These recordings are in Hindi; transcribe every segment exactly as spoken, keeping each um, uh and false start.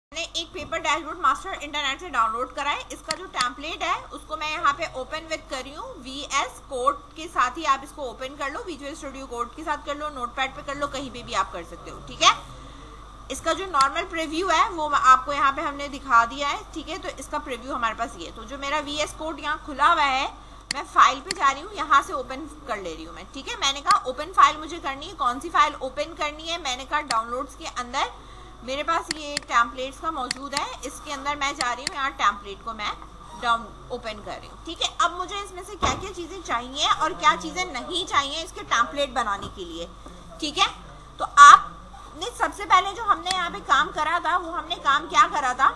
मैंने एक पेपर डैशबोर्ड मास्टर इंटरनेट से डाउनलोड करा है। इसका जो टेम्पलेट है उसको मैं यहाँ पे ओपन विद कर रही हूँ। वीएस कोड के साथ ही आप इसको ओपन कर लो, विजुअल स्टूडियो कोड के साथ कर लो, नोटपैड पे कर लो, कहीं पे भी आप कर सकते हो। ठीक है, इसका जो नॉर्मल प्रीव्यू है वो आपको यहाँ पे हमने दिखा दिया है। ठीक है, तो इसका प्रीव्यू हमारे पास ये। तो जो मेरा वीएस कोड यहाँ खुला हुआ है, मैं फाइल पे जा रही हूँ, यहाँ से ओपन कर ले रही हूँ मैं। ठीक है, मैंने कहा ओपन फाइल मुझे करनी है। कौन सी फाइल ओपन करनी है? मैंने कहा डाउनलोड्स के अंदर मेरे पास ये टेम्पलेट्स का मौजूद है, इसके अंदर मैं जा रही हूँ, यहाँ टेम्पलेट को मैं डाउन ओपन कर रही हूँ। ठीक है, अब मुझे इसमें से क्या क्या चीजें चाहिए और क्या चीजें नहीं चाहिए इसके टेम्पलेट बनाने के लिए। ठीक है, तो आपने सबसे पहले जो हमने यहाँ पे काम करा था, वो हमने काम क्या करा था?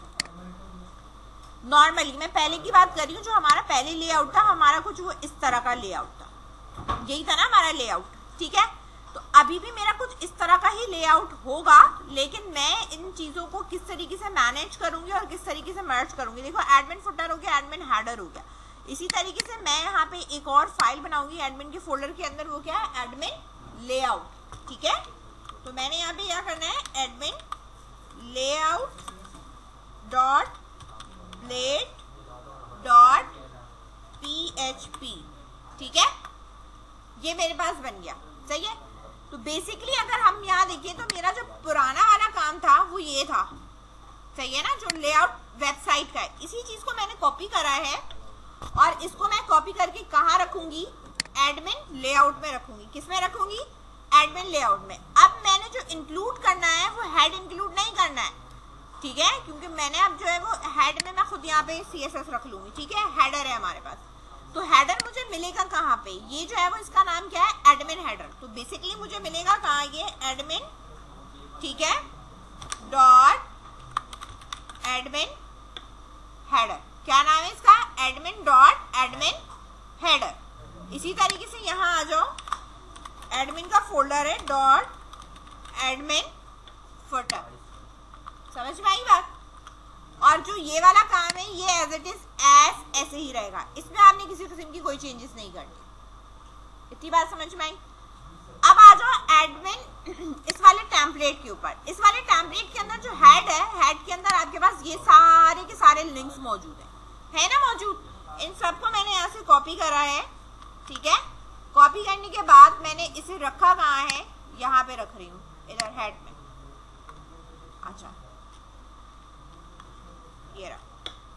नॉर्मली मैं पहले की बात कर रही हूँ, जो हमारा पहले लेआउट था हमारा कुछ वो इस तरह का लेआउट था, यही था ना हमारा लेआउट। ठीक है, तो अभी भी मेरा कुछ इस तरह का ही लेआउट होगा, लेकिन मैं इन चीजों को किस तरीके से मैनेज करूंगी और किस तरीके से मर्ज करूंगी। देखो, एडमिन फुटर हो गया, एडमिन हेडर हो गया। इसी तरीके से मैं यहाँ पे एक और फाइल बनाऊंगी एडमिन के फोल्डर के अंदर, वो क्या है? Admin layout. ठीक है, तो मैंने यहाँ पे क्या करना है? Admin layout dot plate dot PHP. ठीक है, ये मेरे पास बन गया। सही है, तो बेसिकली अगर हम यहाँ देखिए तो मेरा जो पुराना वाला काम था वो ये था। सही है ना, जो लेआउट वेबसाइट का है, इसी चीज को मैंने कॉपी करा है और इसको मैं कॉपी करके कहाँ रखूंगी? एडमिन लेआउट में रखूंगी। किसमें रखूंगी? एडमिन लेआउट में। अब मैंने जो इंक्लूड करना है वो हेड इंक्लूड नहीं करना है। ठीक है, क्योंकि मैंने अब जो है वो हेड में मैं खुद यहाँ पे सीएसएस रख लूंगी। ठीक है, हेडर है हमारे पास, तो हेडर मुझे मिलेगा कहाँ पे? ये जो है वो इसका नाम क्या है? Admin header. तो बेसिकली मुझे मिलेगा कहाँ? ये एडमिन, ठीक है, डॉट एडमिन हेडर। क्या नाम है इसका? Admin dot admin header. इसी तरीके से यहाँ आ जाओ, एडमिन का फोल्डर है डॉट एडमिन फुटर। समझ में आई बात? और जो ये वाला काम है ये एज इट इज एस ऐसे ही रहेगा, इसमें आपने किसी किस्म की कोई चेंजेस नहीं करनी। इतनी बात समझ में आई? अब आ जाओ एडमिन इस वाले टेम्पलेट के ऊपर। इस वाले टेम्पलेट के अंदर जो हेड है, हेड के अंदर आपके पास ये सारे के सारे लिंक्स मौजूद है, है ना मौजूद? इन सबको मैंने यहाँ से कॉपी करा है। ठीक है, कॉपी करने के बाद मैंने इसे रखा कहाँ है? यहाँ पे रख रही हूँ, इधर हेड में। अच्छा, ये रहा।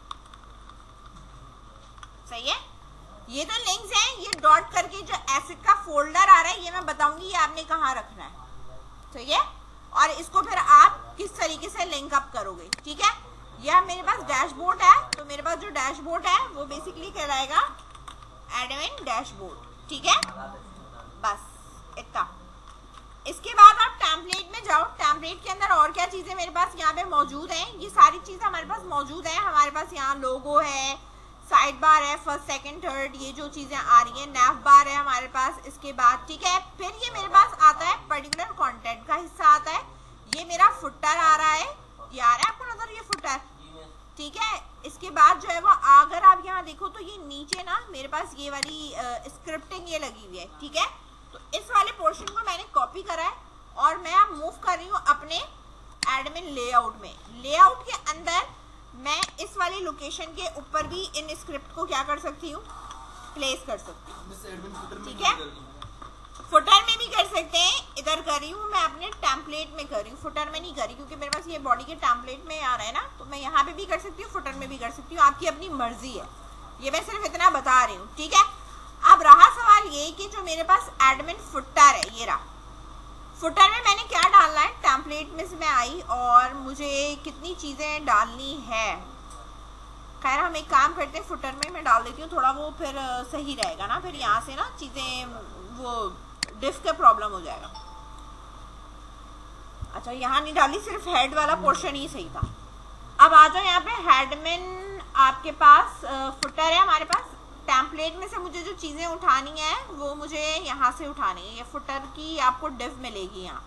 सही है, ये तो लिंक्स हैं। ये डॉट करके जो एसिड का फोल्डर आ रहा है, ये मैं बताऊंगी ये आपने कहाँ रखना है। सही है, और इसको फिर आप किस तरीके से लिंक अप करोगे। ठीक है, यह मेरे पास डैशबोर्ड है, तो मेरे पास जो डैशबोर्ड है वो बेसिकली कहलाएगा एडमिन डैशबोर्ड। ठीक है, बस इतना। इसके बाद आप टेम्पलेट में जाओ। टेम्पलेट के अंदर और क्या चीजें मेरे पास यहाँ पे मौजूद हैं? ये सारी चीजें हमारे पास मौजूद है। हमारे पास यहाँ लोगो है, साइड बार है, फर्स्ट सेकंड थर्ड, ये जो चीजें आ रही हैं, नैव बार है हमारे पास। इसके बाद ठीक है, फिर ये मेरे पास आता है पर्टिकुलर कंटेंट का हिस्सा आता है। ये मेरा फुटर आ रहा है, ये आ रहा है आपको नजर? ये फुटर। ठीक है, इसके बाद जो है वो अगर आप यहाँ देखो तो ये नीचे ना मेरे पास ये वाली स्क्रिप्टिंग ये लगी हुई है। ठीक है, तो इस वाले पोर्शन को मैंने कॉपी करा है और मैं अब मूव कर रही हूँ अपने एडमिन लेआउट में। लेआउट के अंदर मैं इस वाली लोकेशन के ऊपर भी इन स्क्रिप्ट को क्या कर सकती हूँ? प्लेस कर सकती हूँ। ठीक है, फुटर में भी कर सकते हैं। इधर कर रही हूँ मैं अपने टेम्पलेट में कर रही हूँ, फुटर में नहीं कर रही, क्योंकि मेरे पास ये बॉडी के टेम्पलेट में आ रहा है ना, तो मैं यहाँ पे भी कर सकती हूँ, फुटर में भी कर सकती हूँ। आपकी अपनी मर्जी है, ये मैं सिर्फ इतना बता रही हूँ। ठीक है, अब रहा सवाल ये कि जो मेरे पास एडमिन फुटर है, ये रहा। फुटर में मैंने क्या डालना है? टेम्पलेट में से मैं आई और मुझे कितनी चीजें डालनी है। खैर हम एक काम करते हैं, फुटर में मैं डाल देती हूँ, थोड़ा वो फिर सही रहेगा ना, फिर यहाँ से ना चीजें वो डिफ का प्रॉब्लम हो जाएगा। अच्छा, यहाँ नहीं डाली, सिर्फ हेड वाला पोर्शन ही सही था। अब आ जाओ यहाँ पे हेडमिन, आपके पास फुटर है हमारे पास। टेम्पलेट में से मुझे जो चीजें उठानी है वो मुझे यहाँ से उठानी है। ये फुटर की आपको डिव मिलेगी यहाँ।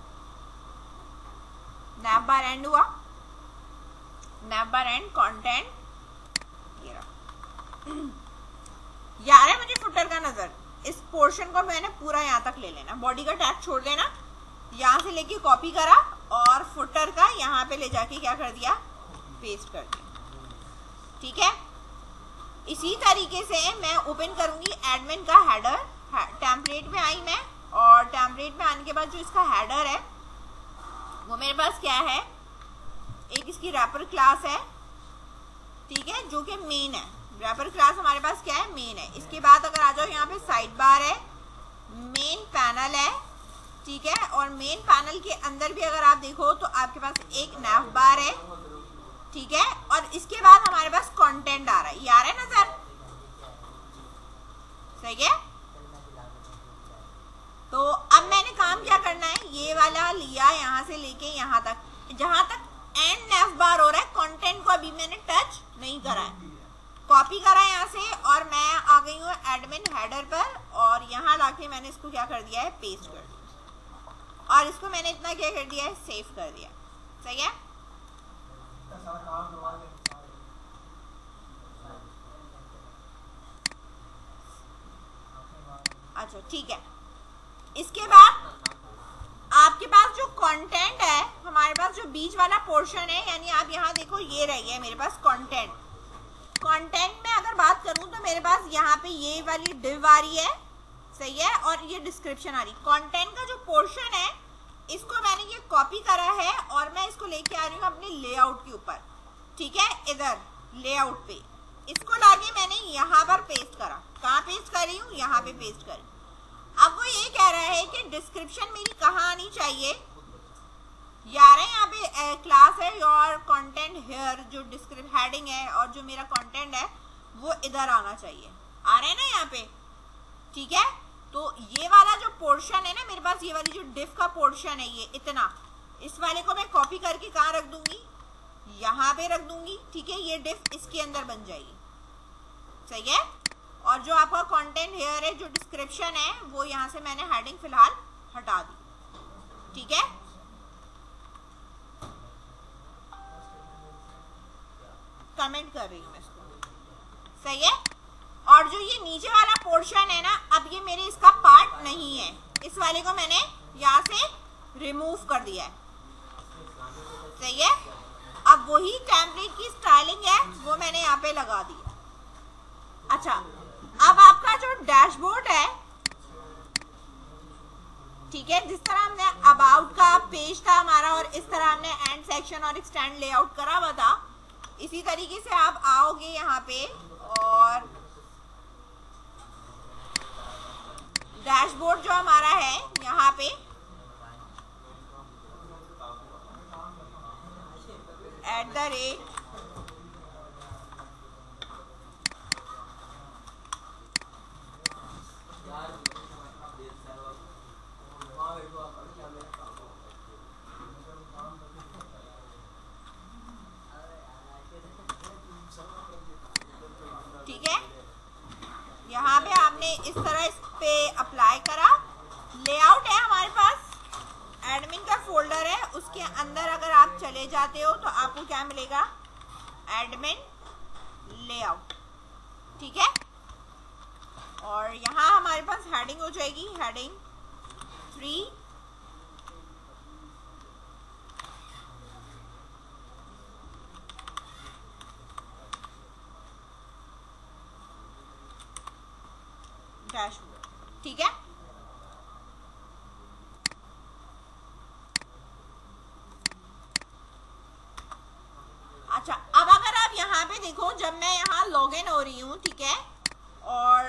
नैव बार एंड हुआ, नैव बार एंड कंटेंट, ये रहा। यार है मुझे फुटर का नजर। इस पोर्शन को मैंने पूरा यहाँ तक ले लेना, बॉडी का टैग छोड़ देना, यहाँ से लेके कॉपी करा और फुटर का यहाँ पे ले जाके क्या कर दिया, पेस्ट कर दिया। ठीक है, इसी तरीके से मैं ओपन करूंगी एडमिन का हेडर। टेम्पलेट में आई मैं, और टेम्पलेट में आने के बाद जो इसका हेडर है वो मेरे पास क्या है, एक इसकी रैपर क्लास है। ठीक है, जो कि मेन है। रैपर क्लास हमारे पास क्या है, मेन है। इसके बाद अगर आ जाओ यहाँ पे साइड बार है, मेन पैनल है। ठीक है, और मेन पैनल के अंदर भी अगर आप देखो तो आपके पास एक नैव बार है। ठीक है, और इसके बाद हमारे पास कंटेंट आ रहा है, ये आ रहा है ना सर, सही है। तो अब मैंने काम क्या करना है, ये वाला लिया यहाँ से लेके यहाँ तक, जहां तक एंड नैव बार हो रहा है, कंटेंट को अभी मैंने टच नहीं करा है, कॉपी करा है यहाँ से, और मैं आ गई हूँ एडमिन हेडर पर, और यहाँ लाके मैंने इसको क्या कर दिया है, पेस्ट कर दिया, और इसको मैंने इतना क्या कर दिया है, सेव कर दिया। सही है, अच्छा ठीक है। इसके बाद आपके पास जो कंटेंट है, हमारे पास जो बीच वाला पोर्शन है, यानी आप यहाँ देखो ये रही है मेरे पास कंटेंट। कंटेंट में अगर बात करूं तो मेरे पास यहाँ पे ये वाली डिव आ रही है, सही है, और ये डिस्क्रिप्शन आ रही है। कंटेंट का जो पोर्शन है इसको मैंने ये कॉपी करा है, और मैं इसको लेके आ रही हूँ अपने लेआउट के ऊपर। ठीक है, इधर लेआउट पे इसको लाके मैंने यहाँ पर पेस्ट करा। कहाँ पेस्ट कर रही हूँ, यहाँ पे पेस्ट कर। अब वो ये कह रहा है कि डिस्क्रिप्शन मेरी कहाँ आनी चाहिए, यार यहाँ पे क्लास है योर कंटेंट हेयर, जो डिस्क्रिप्शन हेडिंग है और जो मेरा कंटेंट है वो इधर आना चाहिए। आ रहे हैं ना यहाँ पे, ठीक है। तो ये वाला जो पोर्शन है ना मेरे पास, ये वाली जो डिफ का पोर्शन है, ये इतना, इस वाले को मैं कॉपी करके कहाँ रख दूंगी, यहाँ पे रख दूंगी। ठीक है, ये डिफ इसके अंदर बन जाएगी, सही है। और जो आपका कंटेंट हेयर है, जो डिस्क्रिप्शन है, वो यहाँ से मैंने हेडिंग फिलहाल हटा दी। ठीक है, कमेंट कर रही हूँ मैं इसको, सही है। और जो ये नीचे वाला पोर्शन है ना, अब ये मेरे इसका पार्ट नहीं है, इस वाले को मैंने यहाँ से रिमूव कर दिया है, सही है। अब वही टेम्पलेट की स्टाइलिंग है वो मैंने यहाँ पे लगा दी। अच्छा, अब आपका जो डैशबोर्ड है, ठीक है, जिस तरह हमने अबाउट का पेज था हमारा, और इस तरह हमने एंड सेक्शन और एक्सटेंड लेआउट करा हुआ था, इसी तरीके से आप आओगे यहाँ पे और डैशबोर्ड जो हमारा है यहाँ पे एट द रेट ठीक है, यहाँ पे आपने इस तरह इस पे अप्लाई करा। लेआउट है हमारे पास, एडमिन का फोल्डर है, उसके अंदर अगर आप चले जाते हो तो आपको क्या मिलेगा, एडमिन लेआउट। ठीक है, और यहाँ हमारे पास हेडिंग हो जाएगी, हेडिंग थ्री, डैशबोर्ड। ठीक है, अच्छा अब अगर आप यहाँ पे देखो, जब मैं यहाँ लॉग इन हो रही हूँ, ठीक है, और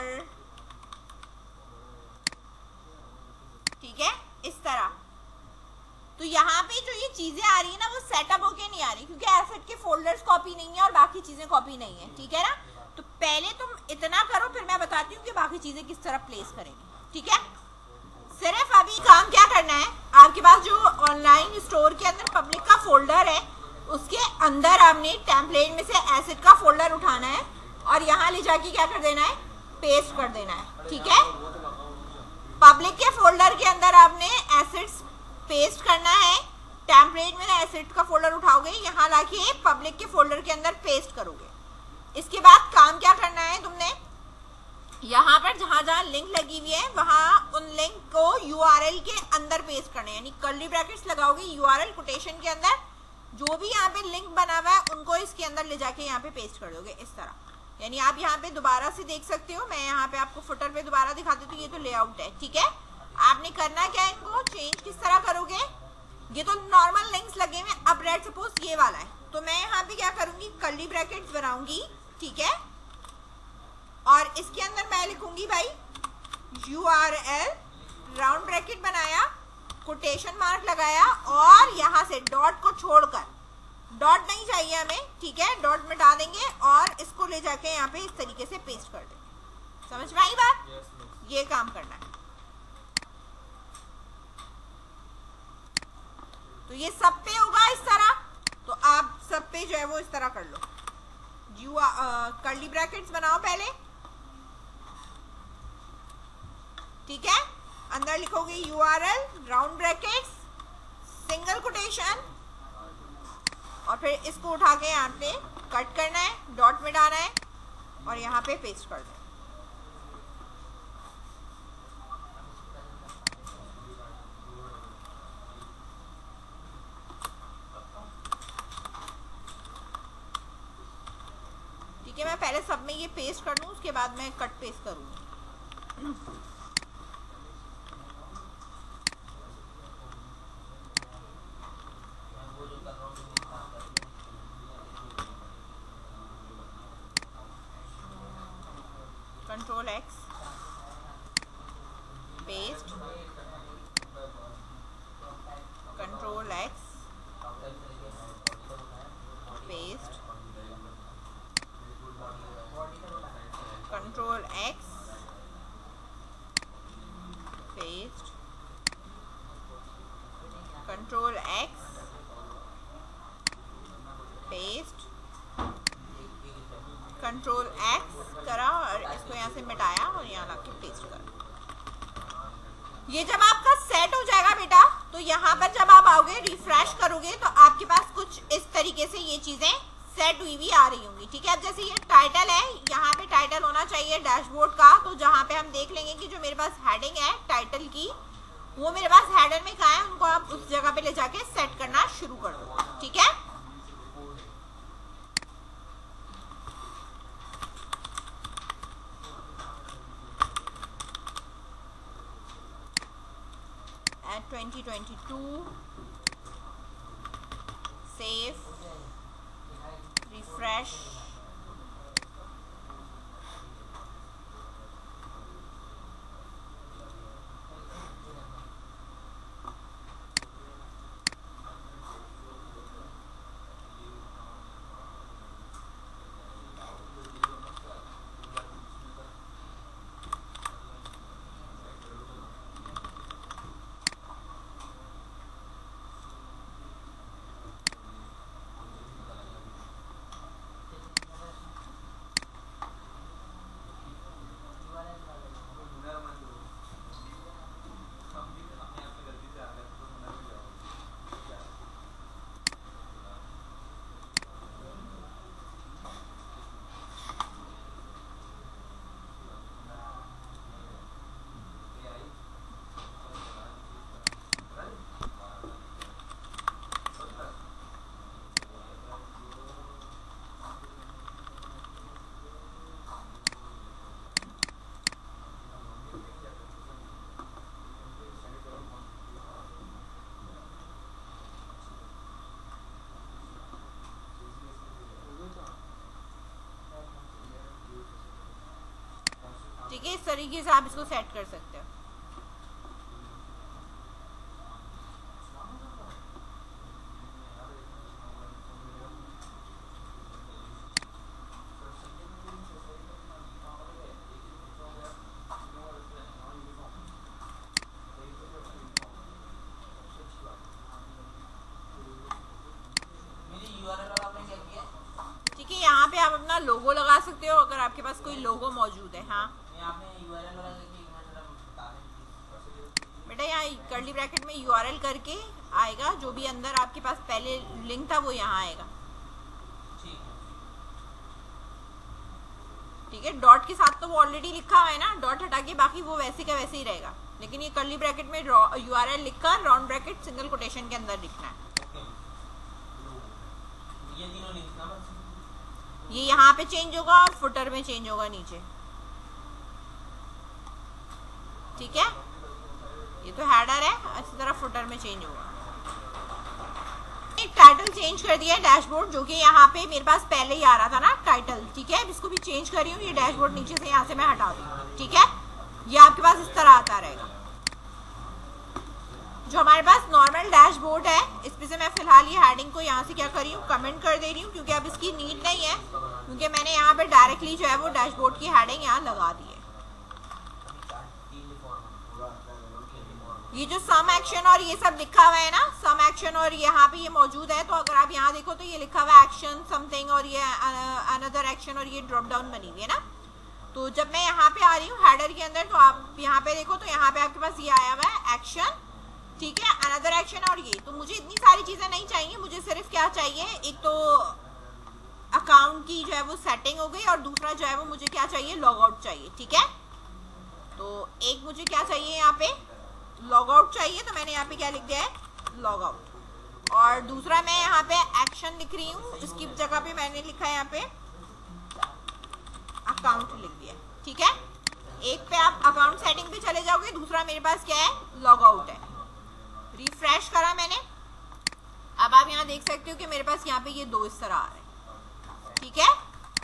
ठीक है इस तरह, तो यहाँ पे जो ये चीजें आ रही है ना, वो सेटअप होके नहीं आ रही, क्योंकि एसेट के फोल्डर्स कॉपी नहीं है और बाकी चीजें कॉपी नहीं है। ठीक है ना, तो पहले तुम इतना करो, फिर मैं बताती हूँ कि बाकी चीजें किस तरह प्लेस करेंगे। ठीक है, सिर्फ अभी काम क्या करना है, आपके पास जो ऑनलाइन स्टोर के अंदर पब्लिक का फोल्डर है, उसके अंदर आपने टेम्पलेट में से एसेट का फोल्डर उठाना है और यहाँ ले जाके क्या कर देना है, पेस्ट कर देना है। ठीक है, पब्लिक के फोल्डर के अंदर आपने एसेट्स पेस्ट करना है, टेम्पलेट में एसेट का फोल्डर उठाओगे, यहाँ लाके पब्लिक के फोल्डर के अंदर पेस्ट करोगे। इसके बाद काम क्या करना है तुमने, यहाँ पर जहां जहां लिंक लगी हुई है वहां उन लिंक को यूआरएल के अंदर पेस्ट करना है, यानी कर्ली ब्रैकेट्स लगाओगे यूआरएल कोटेशन के अंदर, जो भी यहाँ पे लिंक बना हुआ है उनको इसके अंदर ले जाके यहाँ पे पेस्ट कर दोगे इस तरह। यानी आप यहाँ पे दोबारा से देख सकते हो, मैं यहाँ पे आपको फुटर पे दोबारा दिखाती हूँ। तो ये तो लेआउट है, ठीक है। आपने करना क्या है, इनको चेंज किस तरह करोगे, ये तो नॉर्मल लिंक्स लगे हुए, अब लेट्स सपोज ये वाला है, तो मैं यहाँ पे क्या करूंगी, कर्ली ब्रैकेट्स बनाऊंगी, ठीक है। और इसके अंदर मैं लिखूंगी भाई U R L, round bracket बनाया, कोटेशन मार्क लगाया, और यहां से डॉट को छोड़कर, डॉट नहीं चाहिए हमें, ठीक है, डॉट मिटा देंगे और इसको ले जाके यहाँ पे इस तरीके से पेस्ट कर देंगे। समझ में आई बात? yes, ये काम करना है। तो ये सब पे होगा इस तरह, तो आप सब पे जो है वो इस तरह कर लो। यू कर्ली ब्रैकेट्स बनाओ पहले, ठीक है, अंदर लिखोगे URL, round brackets, single quotation, और फिर इसको उठा के यहाँ पे कट करना है, डॉट मिटाना है और यहाँ पे पेस्ट कर देना। ठीक है, मैं पहले सब में ये पेस्ट कर लूँ, उसके बाद मैं कट पेस्ट करूँगी। Control X, paste, control X, paste, control X, paste, control X, paste, control X करा और इसको यहाँ से मिटाया और यहाँ लाके पेस्ट करा। ये जब आपका सेट हो जाएगा बेटा, तो यहाँ पर जब आप आओगे रिफ्रेश करोगे तो आपके पास कुछ इस तरीके से ये चीजें सेट हुई हुई आ रही होंगी, ठीक है। अब जैसे ये टाइटल है, यहाँ पे टाइटल होना चाहिए डैशबोर्ड का, तो जहाँ पे हम देख लेंगे कि जो मेरे पास हेडिंग है टाइटल की, वो मेरे पास हेडर में कहाँ है, उनको आप उस जगह पे ले जाके सेट करना शुरू कर दो, ठीक है। twenty twenty-two, save, refresh, ठीक है। इस तरीके से आप इसको सेट कर सकते हो। ठीक है, यहाँ पे आप अपना लोगो लगा सकते हो अगर आपके पास कोई लोगो मौजूद है। हाँ बेटा, यहाँ कर्ली ब्रैकेट में यूआरएल करके आएगा, जो भी अंदर आपके पास पहले लिंक था वो यहाँ आएगा। ठीक है। डॉट के साथ तो वो ऑलरेडी लिखा हुआ है ना, डॉट हटा के बाकी वो वैसे का वैसे ही रहेगा, लेकिन ये कर्ली ब्रैकेट में यूआरएल लिखकर राउंड ब्रैकेट सिंगल कोटेशन के अंदर लिखना है। ये तीनों नहीं लिखना बस, ये यहाँ पे चेंज होगा और फुटर में चेंज होगा नीचे, ठीक है। ये तो हेडर है, इसी तरह फुटर में चेंज होगा। एक टाइटल चेंज कर दिया है डैशबोर्ड, जो कि यहाँ पे मेरे पास पहले ही आ रहा था ना टाइटल, ठीक है। इसको भी चेंज कर रही हूँ, ये डैशबोर्ड नीचे से यहाँ से मैं हटा दूँ, ठीक है। ये आपके पास इस तरह आता रहेगा। जो हमारे पास नॉर्मल डैशबोर्ड है, इसमें से मैं फिलहाल ये हेडिंग को यहाँ से क्या कर रही हूँ, कमेंट कर दे रही हूँ, क्योंकि अब इसकी नीड नहीं है, क्योंकि मैंने यहाँ पे डायरेक्टली जो है वो डैशबोर्ड की हेडिंग यहाँ लगा दी है। ये जो सम एक्शन और ये सब लिखा हुआ है ना, सम एक्शन और यहाँ पे ये मौजूद है, तो अगर आप यहाँ देखो तो ये लिखा हुआ है एक्शन समथिंग और ये अनदर एक्शन और ये ड्रॉप डाउन बनी हुई है ना। तो जब मैं यहाँ पे आ रही हूँ हेडर के अंदर, तो आप यहाँ पे देखो तो यहाँ पे आपके पास ये आया हुआ है एक्शन, ठीक है, अनदर एक्शन और ये। तो मुझे इतनी सारी चीजें नहीं चाहिए, मुझे सिर्फ क्या चाहिए, एक तो अकाउंट की जो है वो सेटिंग हो गई, और दूसरा जो है वो मुझे क्या चाहिए, लॉग आउट चाहिए, ठीक है। तो एक मुझे क्या चाहिए, यहाँ पे लॉग आउट चाहिए, तो मैंने यहाँ पे क्या लिख दिया है, लॉग आउट। और दूसरा मैं यहाँ पे एक्शन लिख रही हूँ, इसकी जगह पे मैंने लिखा है यहाँ पे अकाउंट लिख दिया, ठीक है। एक पे आप अकाउंट सेटिंग पे चले जाओगे, दूसरा मेरे पास क्या है, लॉग आउट है। रिफ्रेश करा मैंने, अब आप यहाँ देख सकते हो कि मेरे पास यहाँ पे ये दो इस तरह आ रहे हैं, ठीक है।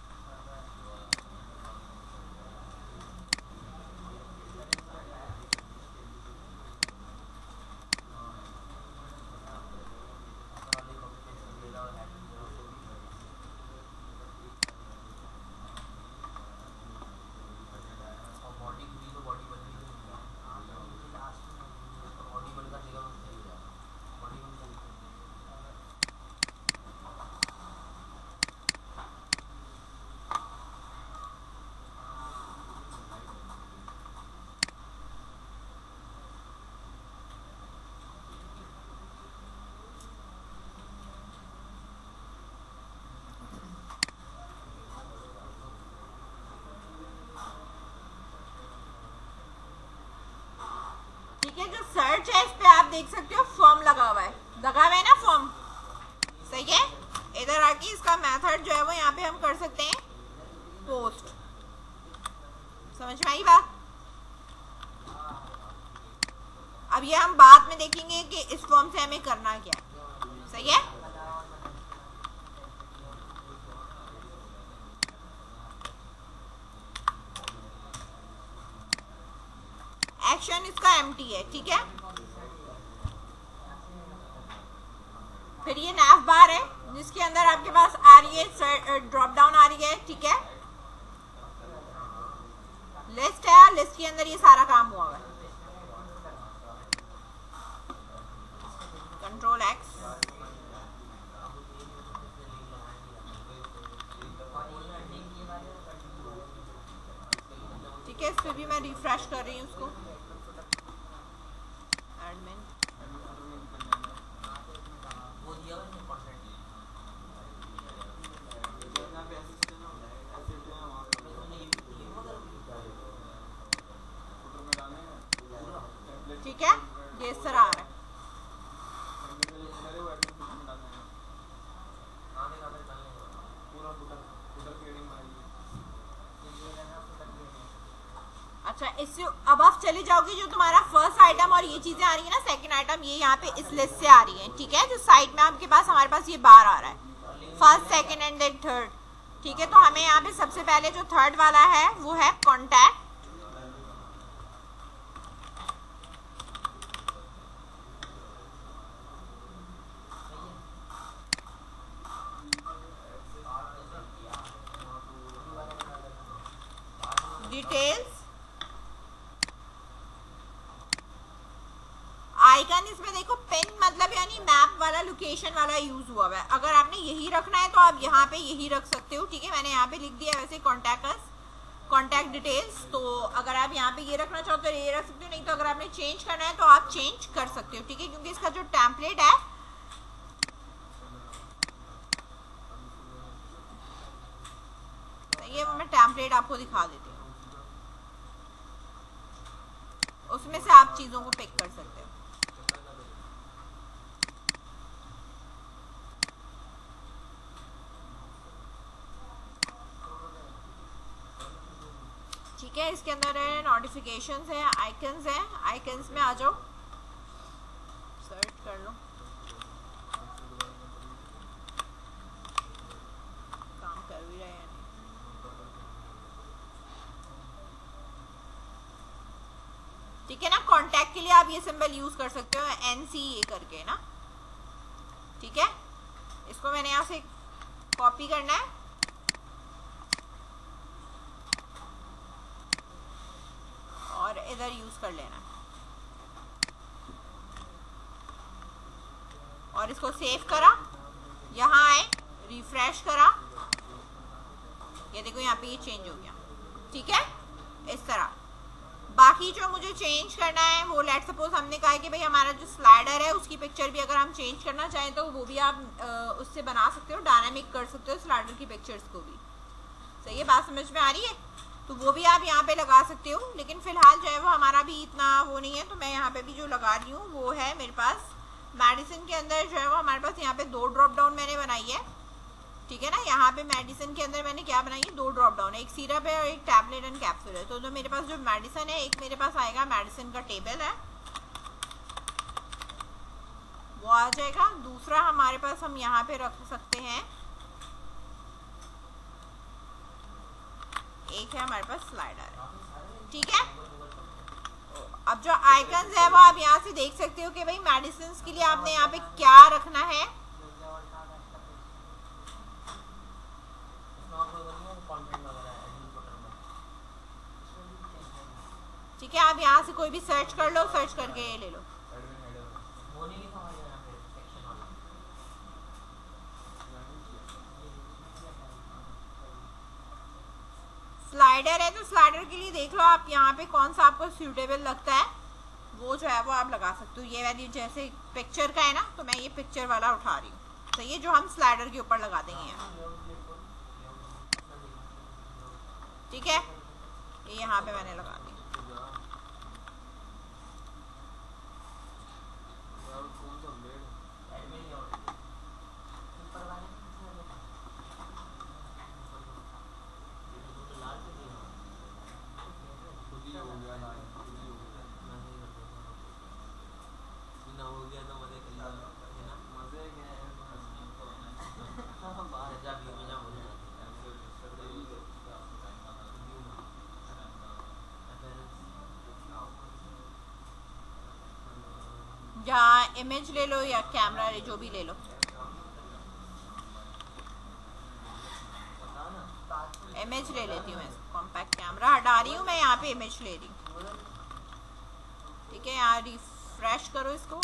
ठीक है। जो सर्च है इस पे आप देख सकते हो फॉर्म लगा हुआ है, लगा हुआ है ना फॉर्म, सही है। इधर आके इसका मेथड जो है वो यहाँ पे हम कर सकते हैं पोस्ट, समझ में आई बात। अब ये हम बाद में देखेंगे कि इस फॉर्म से हमें करना क्या है, सही है। एक्शन इसका एम्प्टी है, ठीक है। फिर ये नैव बार है, जिसके अंदर आपके पास आ रही है ड्रॉप डाउन आ रही है, ठीक है। लिस्ट है, लिस्ट के अंदर ये सारा काम हुआ है, कंट्रोल एक्स, ठीक है। इस पे भी मैं रिफ्रेश कर रही हूँ उसको, एडमिन, ठीक है। ये इस तरह आ रहा है, अच्छा। इससे अब आप चले जाओगे, जो तुम्हारा फर्स्ट आइटम और ये चीजें आ रही है ना, सेकंड आइटम, ये यहाँ पे इस लिस्ट से आ रही है, ठीक है। जो साइड में आपके पास हमारे पास ये बार आ रहा है, first second and then third, ठीक है। तो हमें यहाँ पे सबसे पहले जो थर्ड वाला है वो है कॉन्टैक्ट, डिटेल्स, आइकन। इसमें देखो पिन मतलब यानी मैप वाला, लोकेशन वाला यूज हुआ है। अगर आपने यही रखना है तो आप यहाँ पे यही रख सकते हो, ठीक है। मैंने यहाँ पे लिख दिया वैसे कॉन्टैक्ट कॉन्टैक्ट डिटेल्स, तो अगर आप यहाँ पे ये रखना चाहो तो ये रख सकते हो, नहीं तो अगर आपने चेंज करना है तो आप चेंज कर सकते हो, ठीक है। क्योंकि इसका जो टेम्पलेट है सही ये मैं टेम्पलेट आपको दिखा देती हूँ, उसमें से आप चीजों को पिक कर सकते हो। ठीक है, इसके अंदर है नोटिफिकेशंस है, आइकन्स है, आइकन्स में आ जाओ, सर्च कर लो, काम कर भी रहे हैं। ठीक है ना, कांटेक्ट के लिए आप ये सिंबल यूज कर सकते हो, एन सी ए करके ना। ठीक है, इसको मैंने यहाँ से कॉपी करना है और इधर यूज कर लेना है और इसको सेव करा, यहाँ आए, रिफ्रेश करा, ये देखो यहाँ पे ये चेंज हो गया। ठीक है, इस तरह। बाकी जो मुझे चेंज करना है वो लेट सपोज हमने कहा है कि भाई हमारा जो स्लाइडर है उसकी पिक्चर भी अगर हम चेंज करना चाहें तो वो भी आप आ, उससे बना सकते हो, डायनामिक कर सकते हो स्लाइडर की पिक्चर्स को भी। सही है, बात समझ में आ रही है? तो वो भी आप यहाँ पे लगा सकते हो, लेकिन फिलहाल जो है वो हमारा भी इतना वो नहीं है, तो मैं यहाँ पे भी जो लगा रही हूँ वो है मेरे पास मेडिसिन के अंदर जो है वो हमारे पास यहाँ पे दो ड्रॉप डाउन मैंने बनाई है। ठीक है ना, यहाँ पे मेडिसिन के अंदर मैंने क्या बनाई है, दो ड्रॉप डाउन है, एक सिरप है और एक टैबलेट एंड कैप्सूल है। तो जो मेरे पास जो मेडिसिन है, एक मेरे पास आएगा मेडिसिन का टेबल है, वो आ जाएगा। दूसरा हमारे पास हम यहाँ पे रख सकते हैं, एक है हमारे पास स्लाइडर है। ठीक है, अब जो आइकन्स है वो आप यहाँ से देख सकते हो कि भाई मेडिसिन के लिए आपने यहाँ पे क्या रखना है। ठीक है, आप यहाँ से कोई भी सर्च कर लो, सर्च करके ये ले लो। स्लाइडर है तो स्लाइडर के लिए देख लो आप यहाँ पे कौन सा आपको सूटेबल लगता है, वो जो है वो आप लगा सकते हो। ये वाली जैसे पिक्चर का है ना, तो मैं ये पिक्चर वाला उठा रही हूँ, तो ये जो हम स्लाइडर के ऊपर लगा देंगे यहाँ। ठीक है, ये यहाँ पे मैंने लगा दी। जहाँ इमेज ले लो या कैमरा ले, जो भी ले लो। इमेज ले लेती हूँ मैं, कॉम्पैक्ट कैमरा हटा रही हूँ मैं, यहाँ पे इमेज ले रही हूँ। ठीक है, यहाँ रिफ्रेश करो इसको।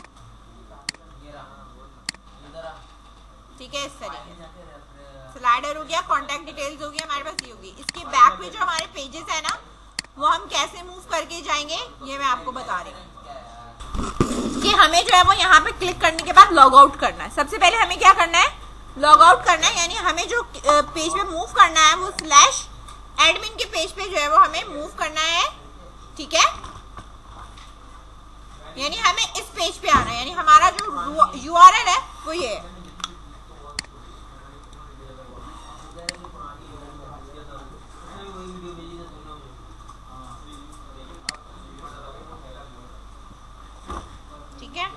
ठीक है, इस तरीके से स्लाइडर हो गया, कॉन्टैक्ट डिटेल्स हो गया, हमारे पास ये होगी। इसके बैक में जो हमारे पेजेस है ना, वो हम कैसे मूव करके जाएंगे ये मैं आपको बता रही हूँ कि हमें जो है वो यहाँ पे क्लिक करने के बाद लॉग आउट करना है। सबसे पहले हमें क्या करना है, लॉग आउट करना है, यानी हमें जो पेज पे मूव करना है वो स्लैश एडमिन के पेज पे जो है वो हमें मूव करना है। ठीक है, यानी हमें इस पेज पे आना है, यानी हमारा जो यूआरएल है वो ये है। ठीक है,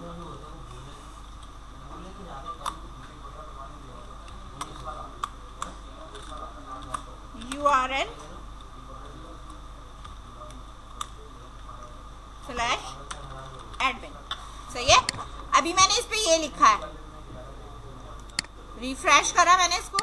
यूआरएल स्लैश एडमिन। सही है, अभी मैंने इस पे ये लिखा है, रिफ्रेश करा मैंने इसको।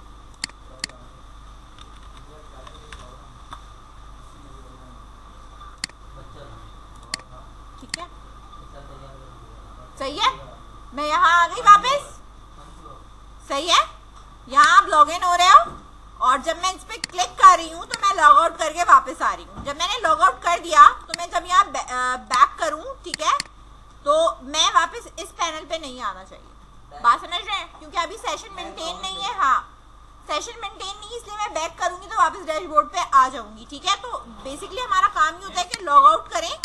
ठीक है, सही है, मैं यहाँ आ गई वापस। सही है, यहाँ आप लॉग इन हो रहे हो और जब मैं इस पे क्लिक कर रही हूँ तो मैं लॉग आउट करके वापस आ रही हूँ। जब मैंने लॉग आउट कर दिया तो मैं जब यहाँ बैक करूँ, ठीक है, तो मैं वापस इस पैनल पे नहीं आना चाहिए। बात समझ रहे हैं? क्योंकि अभी सेशन मेंटेन नहीं है। हाँ, सेशन मेंटेन नहीं, इसलिए मैं बैक करूंगी वापस डैशबोर्ड पे आ जाऊंगी। ठीक है, तो बेसिकली हमारा काम ही होता है कि लॉग आउट करें,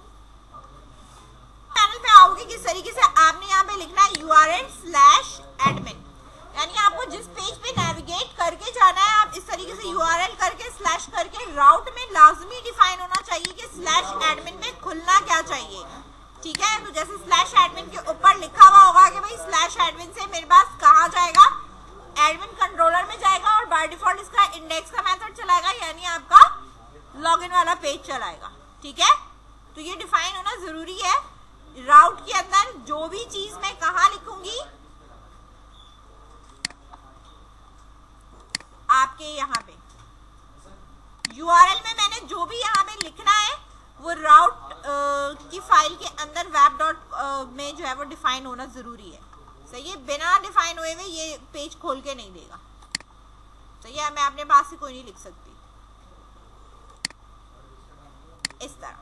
पैनल पे आओगे किस तरीके से आपने यहाँ पे लिखना है यूआरएल स्लैश एडमिन, यानी आपको जिस पेज पे नेविगेट करके जाना है आप इस तरीके से यूआरएल करके स्लैश करके राउट में लाजमी डिफाइन होना चाहिए कि स्लैश एडमिन में खुलना क्या चाहिए। ठीक है, तो जैसे स्लैश एडमिन के ऊपर लिखा हुआ होगा कि भाई स्लैश एडमिन से मेरे पास कहाँ जाएगा, एडमिन कंट्रोलर में जाएगा और बाय डिफॉल्ट इसका इंडेक्स का मेथड चलाएगा, यानी आपका लॉगिन वाला पेज चलाएगा। ठीक है, तो ये डिफाइन होना जरूरी है। राउट के अंदर जो भी चीज मैं कहाँ लिखूंगी, आपके यहाँ पे यूआरएल में मैंने जो भी यहाँ पे लिखना है वो राउट की फाइल के अंदर वेब डॉट में जो है वो डिफाइन होना जरूरी है। सही है, बिना डिफाइन हुए हुए ये पेज खोल के नहीं देगा। सही है, मैं अपने पास से कोई नहीं लिख सकती इस तरह।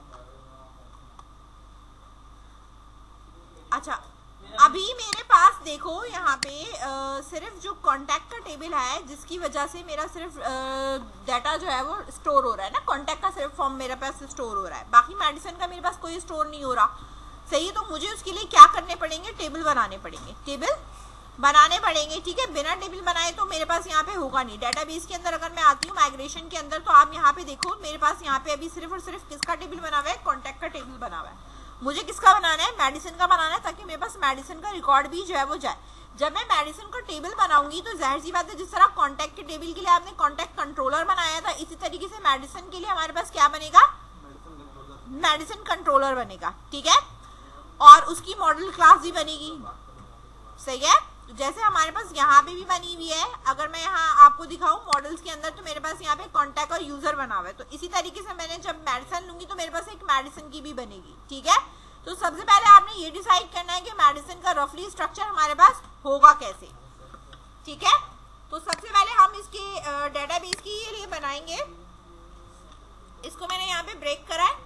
अच्छा, अभी मेरे पास देखो यहाँ पे आ, सिर्फ जो कॉन्टैक्ट का टेबल है जिसकी वजह से मेरा सिर्फ डाटा जो है वो स्टोर हो रहा है ना, कॉन्टैक्ट का सिर्फ फॉर्म मेरे पास स्टोर हो रहा है, बाकी मेडिसिन का मेरे पास कोई स्टोर नहीं हो रहा। सही है, तो मुझे उसके लिए क्या करने पड़ेंगे, टेबल बनाने पड़ेंगे, टेबल बनाने पड़ेंगे। ठीक है, बिना टेबल बनाए तो मेरे पास यहाँ पे होगा नहीं। डेटाबेस के अंदर अगर मैं आती हूँ माइग्रेशन के अंदर, तो आप यहाँ पे देखो मेरे पास यहाँ पे अभी सिर्फ और सिर्फ किसका टेबल बना हुआ है, कॉन्टैक्ट का टेबल बना हुआ है। मुझे किसका बनाना है, मेडिसिन का बनाना है, ताकि मेरे पास मेडिसिन का रिकॉर्ड भी जो है वो जाए। जब मैं मेडिसिन का टेबल बनाऊंगी तो जाहिर सी बात है जिस तरह कॉन्टैक्ट के टेबल के लिए आपने कॉन्टैक्ट कंट्रोलर बनाया था, इसी तरीके से मेडिसिन के लिए हमारे पास क्या बनेगा, मेडिसिन कंट्रोलर बनेगा। ठीक है, और उसकी मॉडल क्लास भी बनेगी। सही है, तो जैसे हमारे पास यहाँ पे भी बनी हुई है, अगर मैं यहाँ आपको दिखाऊं मॉडल्स के अंदर, तो मेरे पास यहाँ पे कॉन्टैक्ट और यूजर बना हुआ है। तो इसी तरीके से मैंने जब मेडिसिन लूंगी तो मेरे पास एक मेडिसिन की भी बनेगी। ठीक है, तो सबसे पहले आपने ये डिसाइड करना है कि मेडिसिन का रफली स्ट्रक्चर हमारे पास होगा कैसे। ठीक है, तो सबसे पहले हम इसके डेटाबेस के लिए बनाएंगे। इसको मैंने यहाँ पे ब्रेक करा है।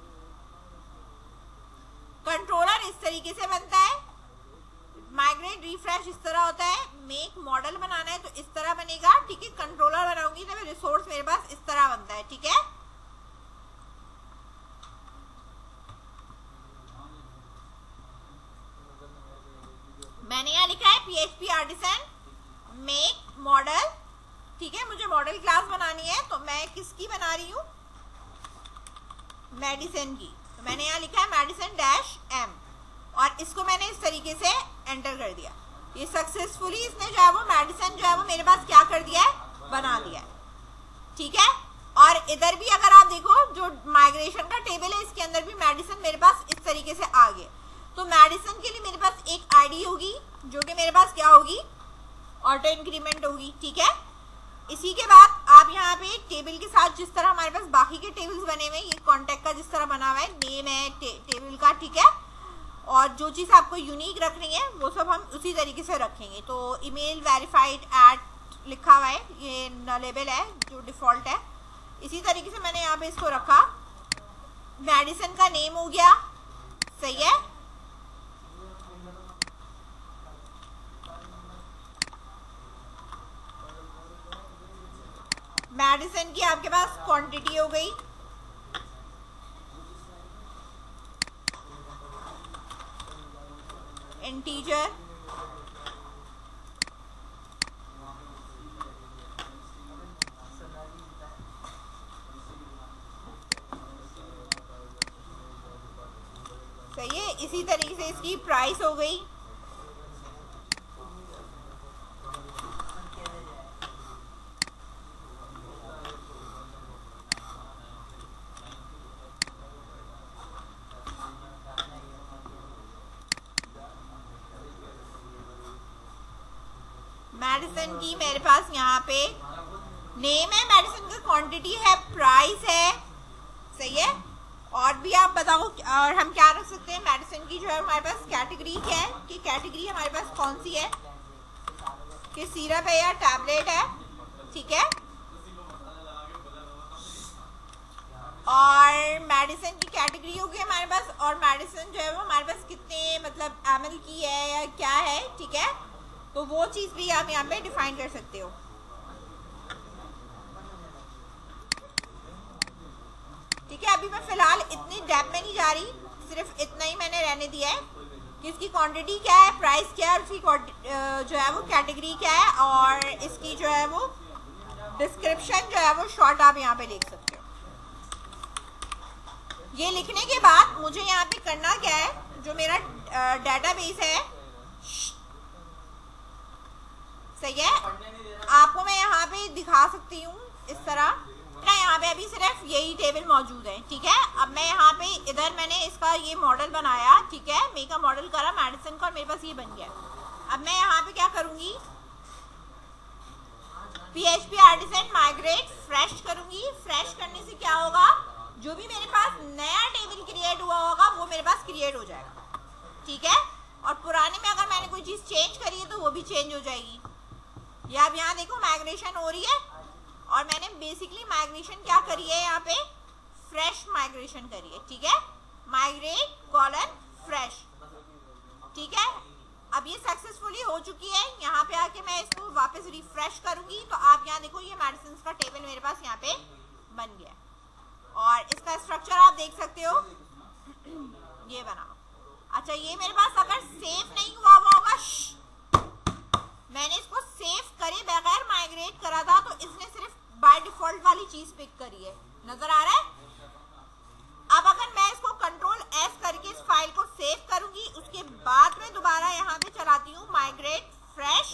कंट्रोलर इस तरीके से बनता है, माइग्रेट रिफ्रेश इस तरह होता है, मेक मॉडल बनाना है तो इस तरह बनेगा। ठीक है, कंट्रोलर बनाऊंगी तो रिसोर्स मेरे पास इस तरह बनता है। ठीक है, मैंने यहाँ लिखा है पीएचपी आर्टिसन मेक मॉडल। ठीक है, मुझे मॉडल क्लास बनानी है, तो मैं किसकी बना रही हूँ, मेडिसिन की। तो मैंने यहाँ लिखा है मेडिसिन डैश एम, और इसको मैंने इस तरीके से एंटर कर दिया। ये सक्सेसफुली इसने जो है वो मेडिसिन जो है वो मेरे पास क्या कर दिया है, बना दिया है। ठीक है, और इधर भी अगर आप देखो जो माइग्रेशन का टेबल है इसके अंदर भी मेडिसिन मेरे पास इस तरीके से आ गए। तो मेडिसिन के लिए मेरे पास एक आईडी होगी जो कि मेरे पास क्या होगी, ऑटो इंक्रीमेंट होगी। ठीक है, इसी के बाद आप यहाँ पे टेबल के साथ जिस तरह हमारे पास बाकी के टेबल्स बने हुए हैं, ये कॉन्टैक्ट का जिस तरह बना हुआ है, नेम है टे, टेबल का। ठीक है, और जो चीज़ आपको यूनिक रखनी है वो सब हम उसी तरीके से रखेंगे। तो ईमेल वेरीफाइड एट लिखा हुआ है, ये नलेबल है जो डिफॉल्ट है। इसी तरीके से मैंने यहाँ पे इसको रखा, मेडिसिन का नेम हो गया। सही है, मेडिसिन की आपके पास क्वांटिटी हो गई। इंटीजर, सही है, इसी तरीके से इसकी प्राइस हो गई। मेडिसिन की मेरे पास यहाँ पे नेम है, मेडिसिन का क्वांटिटी है, प्राइस है। सही है, और भी आप बताओ और हम क्या रख सकते हैं। मेडिसिन की जो है हमारे पास कैटेगरी क्या है, कि कैटेगरी हमारे पास कौन सी है, कि सिरप है या टैबलेट है। ठीक है, और मेडिसिन की कैटेगरी होगी हमारे पास, और मेडिसिन जो है वो हमारे पास कितने मतलब एमएल की है या क्या है। ठीक है, तो वो चीज़ भी आप यहाँ पे डिफाइन कर सकते हो। ठीक है, अभी मैं फिलहाल इतनी डेप्थ में नहीं जा रही, सिर्फ इतना ही मैंने रहने दिया है कि इसकी क्वांटिटी क्या है, प्राइस क्या है, उसकी जो है वो कैटेगरी क्या है, और इसकी जो है वो डिस्क्रिप्शन जो है वो शॉर्ट आप यहाँ पे लिख सकते हो। ये लिखने के बाद मुझे यहाँ पे करना क्या है, जो मेरा डेटाबेस है, सही है, आपको मैं यहाँ पे दिखा सकती हूँ इस तरह ना। यहाँ पे अभी सिर्फ यही टेबल मौजूद है, ठीक है। अब मैं यहाँ पे इधर मैंने इसका ये मॉडल बनाया, ठीक है, मेक मॉडल करा मेडिसिन का, और मेरे पास ये बन गया। अब मैं यहाँ पे क्या करूंगी, पीएचपी आर्टिसन माइग्रेट फ्रेश करूंगी। फ्रेश करने से क्या होगा, जो भी मेरे पास नया टेबल क्रिएट हुआ होगा वो मेरे पास क्रिएट हो जाएगा, ठीक है। और पुराने में अगर मैंने कोई चीज चेंज करी है तो वो भी चेंज हो जाएगी। या अब यहाँ देखो माइग्रेशन हो रही है, और मैंने बेसिकली माइग्रेशन क्या करी है, यहाँ पे फ्रेश माइग्रेशन करी है, ठीक है, माइग्रेट कॉलन फ्रेश, ठीक है। अब ये सक्सेसफुली हो चुकी है। यहाँ पे आके मैं इसको वापस रिफ्रेश करूंगी तो आप यहाँ देखो ये मेडिसिन का टेबल मेरे पास यहाँ पे बन गया, और इसका स्ट्रक्चर आप देख सकते हो, ये बना। अच्छा, ये मेरे पास अगर सेव नहीं हुआ हुआ होगा, मैंने इसको सेव करे बगैर माइग्रेट करा था, तो इसने सिर्फ बाय डिफॉल्ट वाली चीज पिक करी है, नजर आ रहा है। अब अगर मैं इसको कंट्रोल एस करके इस फाइल को सेव करूंगी, उसके बाद में दोबारा यहाँ पे चलाती हूँ माइग्रेट फ्रेश,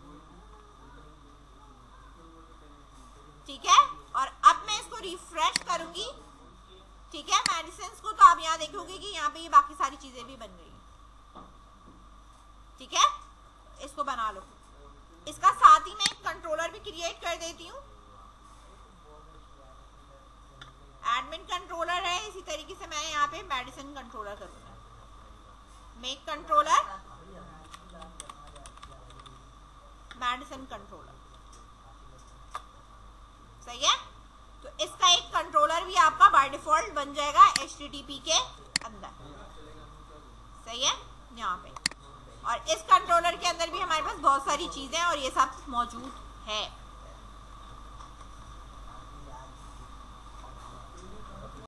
ठीक है, और अब मैं इसको रिफ्रेश करूंगी, ठीक है, मेडिसिन को, तो आप यहाँ देखोगे कि यहाँ पे ये बाकी सारी चीजें भी बन गई, ठीक है। इसको बना लो। इसका साथ ही मैं एक कंट्रोलर भी क्रिएट कर देती हूँ, एडमिन कंट्रोलर है, इसी तरीके से मैं यहाँ पे मेडिसिन कंट्रोलर करूंगा, मेक कंट्रोलर मेडिसिन कंट्रोलर, सही है। तो इसका एक कंट्रोलर भी आपका बाय डिफॉल्ट बन जाएगा एच टी टी पी के अंदर, सही है, यहाँ पे। और इस कंट्रोलर के अंदर भी हमारे पास बहुत सारी चीजें और ये सब मौजूद है।